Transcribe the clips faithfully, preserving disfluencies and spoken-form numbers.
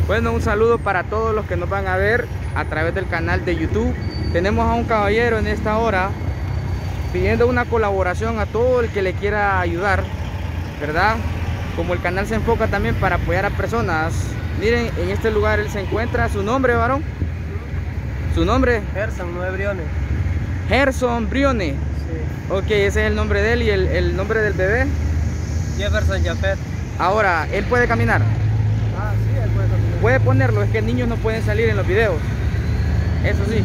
Bueno, un saludo para todos los que nos van a ver a través del canal de YouTube. Tenemos a un caballero en esta hora pidiendo una colaboración a todo el que le quiera ayudar, ¿verdad? Como el canal se enfoca también para apoyar a personas. Miren, en este lugar él se encuentra. ¿Su nombre, varón? ¿Su nombre? Gerson, nueve Briones. Gerson Briones. Sí. Ok, ese es el nombre de él. ¿Y el, el nombre del bebé? Jefferson Jafet. Ahora, ¿él puede caminar? Ah, sí, él puede caminar. Puede ponerlo, es que niños no pueden salir en los videos. Eso sí.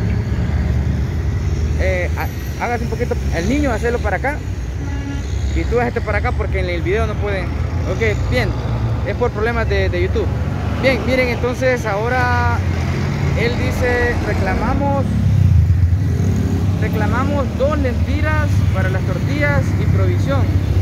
Eh, hágase un poquito, el niño hacerlo para acá y tú hazte para acá porque en el video no pueden. Ok, bien, es por problemas de, de YouTube. Bien, miren, entonces ahora él dice, reclamamos reclamamos dos lempiras para las tortillas y provisión.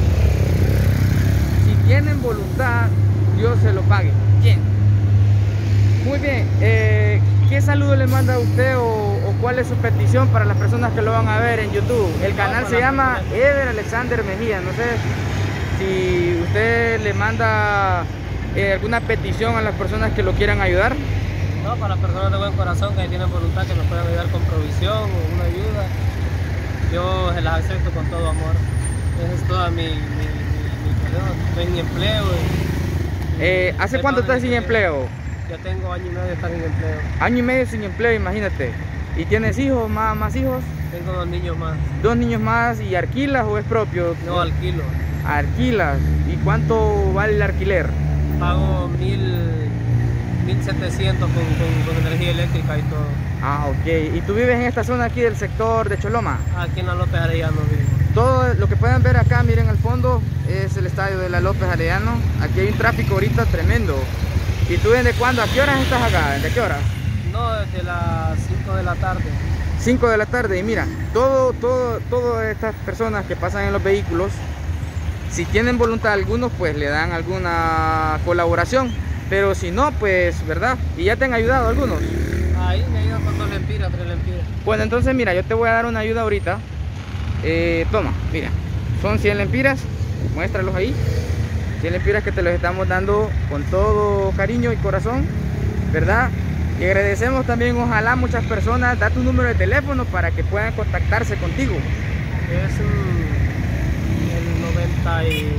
Si tienen voluntad, Dios se lo pague. Bien, muy bien. eh, ¿Qué saludo le manda a usted o, o cuál es su petición para las personas que lo van a ver en YouTube? El canal se llama Ever Alexander Mejía. No sé si usted le manda eh, alguna petición a las personas que lo quieran ayudar. No, para las personas de buen corazón que tienen voluntad, que nos puedan ayudar con provisión o una ayuda, yo se las acepto con todo amor. Esa es toda mi, mi, mi, mi problema. Estoy sin empleo. Y, Eh, ¿Hace cuánto estás sin empleo? Ya tengo año y medio de estar sin empleo. Año y medio sin empleo, imagínate. ¿Y tienes hijos, más, más hijos? Tengo dos niños más. Dos niños más. ¿Y alquilas o es propio? No, alquilo. Alquilas. ¿Y cuánto vale el alquiler? Pago mil, mil setecientos con, con, con energía eléctrica y todo. Ah, ok. ¿Y tú vives en esta zona aquí del sector de Choloma? Aquí en la López Arellano vivo. Todo lo que pueden ver acá, miren al fondo, es el estadio de la López Arellano. Aquí hay un tráfico ahorita tremendo. ¿Y tú desde cuándo? ¿A qué horas estás acá? ¿De qué hora? No, desde las cinco de la tarde. cinco de la tarde. Y mira, todo, todo, todas estas personas que pasan en los vehículos, si tienen voluntad algunos, pues le dan alguna colaboración. Pero si no, pues, ¿verdad? Y ya te han ayudado algunos. Ahí me ayudan con dos lempiras, tres lempiras. Bueno, entonces mira, yo te voy a dar una ayuda ahorita. Eh, toma, mira, son cien lempiras, muéstralos ahí. cien lempiras que te los estamos dando con todo cariño y corazón, ¿verdad? Y agradecemos también, ojalá muchas personas, da tu número de teléfono para que puedan contactarse contigo. Es um, el noventa y...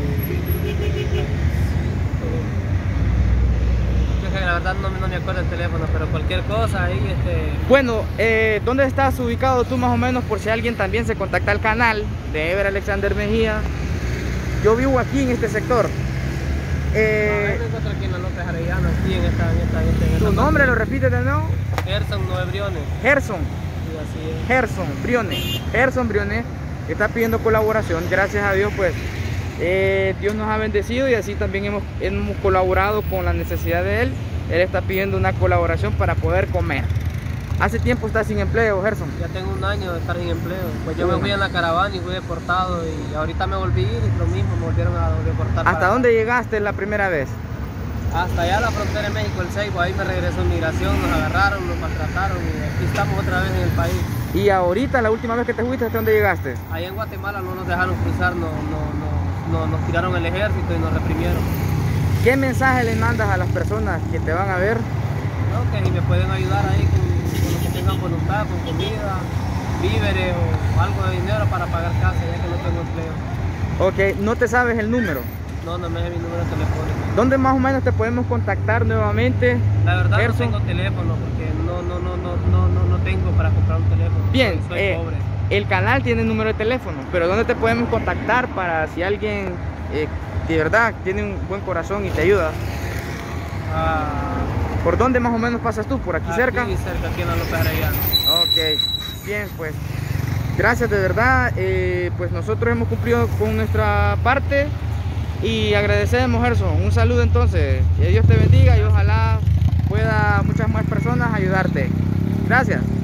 La verdad no, no me acuerdo el teléfono, pero cualquier cosa ahí este... Bueno, eh, ¿dónde estás ubicado tú más o menos por si alguien también se contacta al canal de Ever Alexander Mejía? Yo vivo aquí en este sector. Eh, no, yo me encuentro aquí en la López Arellano, aquí en esta... En esta, en esta, en esta ¿Tu nombre parte. lo repites de nuevo? Gerson nueve Briones. Gerson. Sí, así es. Gerson Briones. Gerson Briones está pidiendo colaboración. Gracias a Dios, pues eh, Dios nos ha bendecido y así también hemos, hemos colaborado con la necesidad de él. Él está pidiendo una colaboración para poder comer. ¿Hace tiempo está sin empleo, Gerson? Ya tengo un año de estar sin empleo. Pues yo me fui en la caravana y fui deportado y ahorita me volví y lo mismo, me volvieron a deportar. ¿Hasta para... dónde llegaste la primera vez? Hasta allá a la frontera de México, el Seibo. Ahí me regresó en migración, nos agarraron, nos maltrataron y aquí estamos otra vez en el país. ¿Y ahorita, la última vez que te fuiste, hasta dónde llegaste? Ahí en Guatemala no nos dejaron cruzar, no, no, no, no, nos tiraron el ejército y nos reprimieron. ¿Qué mensaje le mandas a las personas que te van a ver? No, que si me pueden ayudar ahí con, con lo que tengan voluntad, con comida, víveres o algo de dinero para pagar casa, ya que no tengo empleo. Ok, ¿no te sabes el número? No, no me es mi número telefónico. ¿Dónde más o menos te podemos contactar nuevamente? La verdad Gerson? no tengo teléfono porque no, no, no, no, no, no, no tengo para comprar un teléfono. Bien, soy, soy eh, pobre. El canal tiene número de teléfono, pero ¿dónde te podemos contactar para si alguien eh, de verdad tiene un buen corazón y te ayuda? Ah, ¿Por dónde más o menos pasas tú? ¿Por aquí, aquí cerca? Aquí cerca, aquí en la López Arellano. Ok, bien, pues gracias de verdad. Eh, pues nosotros hemos cumplido con nuestra parte y agradecemos, Gerson. Un saludo entonces, que Dios te bendiga y ojalá pueda muchas más personas ayudarte. Gracias.